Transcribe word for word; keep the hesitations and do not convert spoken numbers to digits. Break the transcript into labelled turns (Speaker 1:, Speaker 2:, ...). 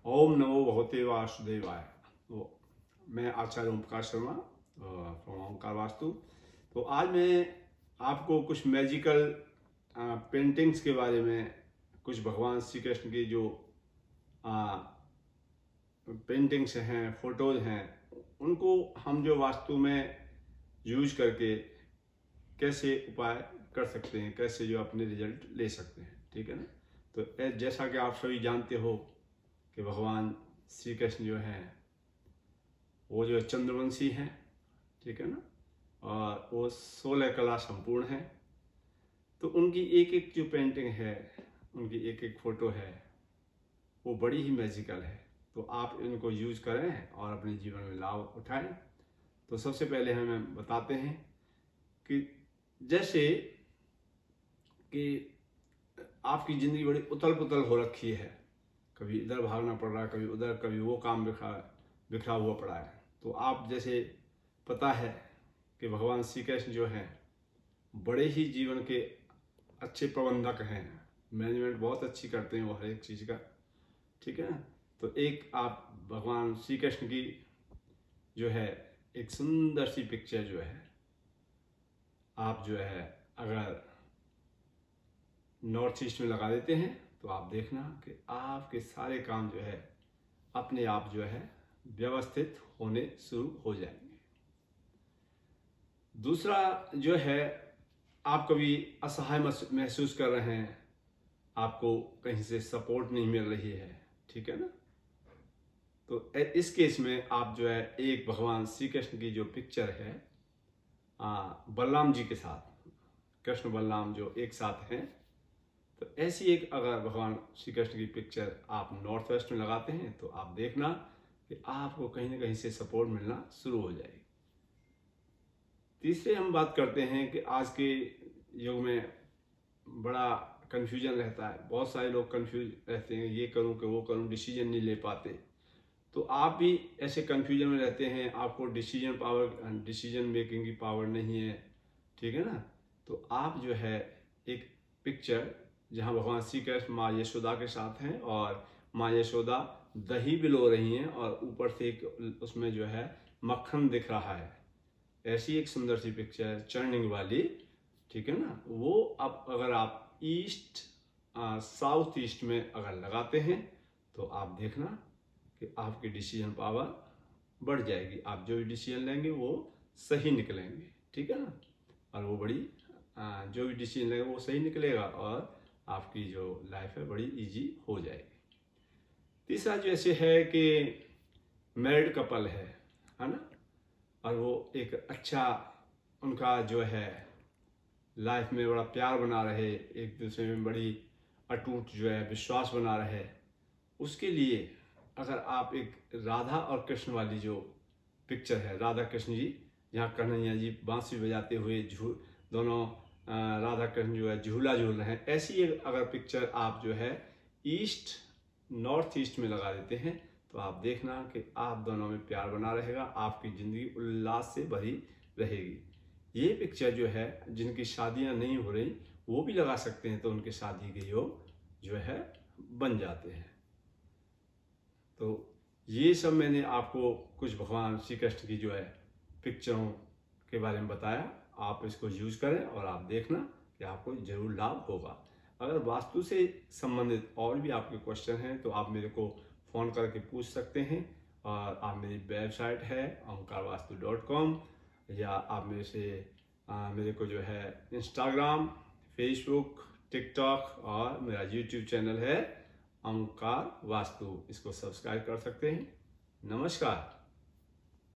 Speaker 1: ओम नमो भगवते वासुदेवाय। तो मैं आचार्य ओम प्रकाश शर्मा फ्रॉम ओमकार वास्तु। तो आज मैं आपको कुछ मैजिकल पेंटिंग्स के बारे में, कुछ भगवान श्री कृष्ण की जो पेंटिंग्स हैं, फोटोज हैं, उनको हम जो वास्तु में यूज करके कैसे उपाय कर सकते हैं, कैसे जो अपने रिजल्ट ले सकते हैं। ठीक है ना। तो जैसा कि आप सभी जानते हो कि भगवान श्री कृष्ण जो हैं वो जो चंद्रवंशी हैं, ठीक है ना, और वो सोलह कला संपूर्ण है। तो उनकी एक एक जो पेंटिंग है, उनकी एक एक फोटो है, वो बड़ी ही मैजिकल है। तो आप इनको यूज करें और अपने जीवन में लाभ उठाएं। तो सबसे पहले हमें बताते हैं कि जैसे कि आपकी ज़िंदगी बड़ी उथल पुथल हो रखी है, कभी इधर भागना पड़ रहा है, कभी उधर, कभी वो काम बिखरा बिखरा हुआ पड़ा है। तो आप जैसे पता है कि भगवान श्री कृष्ण जो हैं बड़े ही जीवन के अच्छे प्रबंधक हैं, मैनेजमेंट बहुत अच्छी करते हैं वो हर एक चीज़ का। ठीक है ना। तो एक आप भगवान श्री कृष्ण की जो है एक सुंदर सी पिक्चर जो है, आप जो है अगर नॉर्थ ईस्ट में लगा देते हैं तो आप देखना कि आपके सारे काम जो है अपने आप जो है व्यवस्थित होने शुरू हो जाएंगे। दूसरा जो है, आप कभी असहाय महसूस कर रहे हैं, आपको कहीं से सपोर्ट नहीं मिल रही है, ठीक है ना। तो इस केस में आप जो है एक भगवान श्री कृष्ण की जो पिक्चर है बलराम जी के साथ, कृष्ण बलराम जो एक साथ हैं, तो ऐसी एक अगर भगवान श्री कृष्ण की पिक्चर आप नॉर्थ वेस्ट में लगाते हैं तो आप देखना कि आपको कहीं ना कहीं से सपोर्ट मिलना शुरू हो जाएगी। तीसरे हम बात करते हैं कि आज के युग में बड़ा कंफ्यूजन रहता है, बहुत सारे लोग कंफ्यूज रहते हैं, ये करूं कि वो करूं, डिसीजन नहीं ले पाते। तो आप भी ऐसे कंफ्यूजन में रहते हैं, आपको डिसीजन पावर, डिसीजन मेकिंग की पावर नहीं है, ठीक है ना। तो आप जो है एक पिक्चर जहां भगवान श्री कृष्ण माँ यशोदा के साथ हैं और माँ यशोदा दही बिलो रही हैं और ऊपर से एक उसमें जो है मक्खन दिख रहा है, ऐसी एक सुंदर सी पिक्चर चर्निंग वाली, ठीक है ना। वो अब अगर आप ईस्ट साउथ ईस्ट में अगर लगाते हैं तो आप देखना कि आपकी डिसीजन पावर बढ़ जाएगी, आप जो भी डिसीजन लेंगे वो सही निकलेंगे, ठीक है ना। और वो बड़ी आ, जो भी डिसीजन लेंगे वो सही निकलेगा और आपकी जो लाइफ है बड़ी इजी हो जाएगी। तीसरा जैसे है कि मैरिड कपल है है ना, और वो एक अच्छा उनका जो है लाइफ में बड़ा प्यार बना रहे, एक दूसरे में बड़ी अटूट जो है विश्वास बना रहे, उसके लिए अगर आप एक राधा और कृष्ण वाली जो पिक्चर है, राधा कृष्ण जी जहाँ कन्हैया जी बांसुरी बजाते हुए झू दोनों राधा कृष्ण जो है झूला झूल रहे हैं, ऐसी एक अगर पिक्चर आप जो है ईस्ट नॉर्थ ईस्ट में लगा देते हैं तो आप देखना कि आप दोनों में प्यार बना रहेगा, आपकी ज़िंदगी उल्लास से भरी रहेगी। ये पिक्चर जो है जिनकी शादियां नहीं हो रही वो भी लगा सकते हैं, तो उनके शादी के योग जो है बन जाते हैं। तो ये सब मैंने आपको कुछ भगवान श्री कृष्ण की जो है पिक्चरों के बारे में बताया। आप इसको यूज करें और आप देखना कि आपको जरूर लाभ होगा। अगर वास्तु से संबंधित और भी आपके क्वेश्चन हैं तो आप मेरे को फ़ोन करके पूछ सकते हैं, और आप मेरी वेबसाइट है ओमकार वास्तु डॉट कॉम, या आप मेरे से आ, मेरे को जो है इंस्टाग्राम, फेसबुक, टिकटॉक और मेरा यूट्यूब चैनल है ओमकार वास्तु, इसको सब्सक्राइब कर सकते हैं। नमस्कार।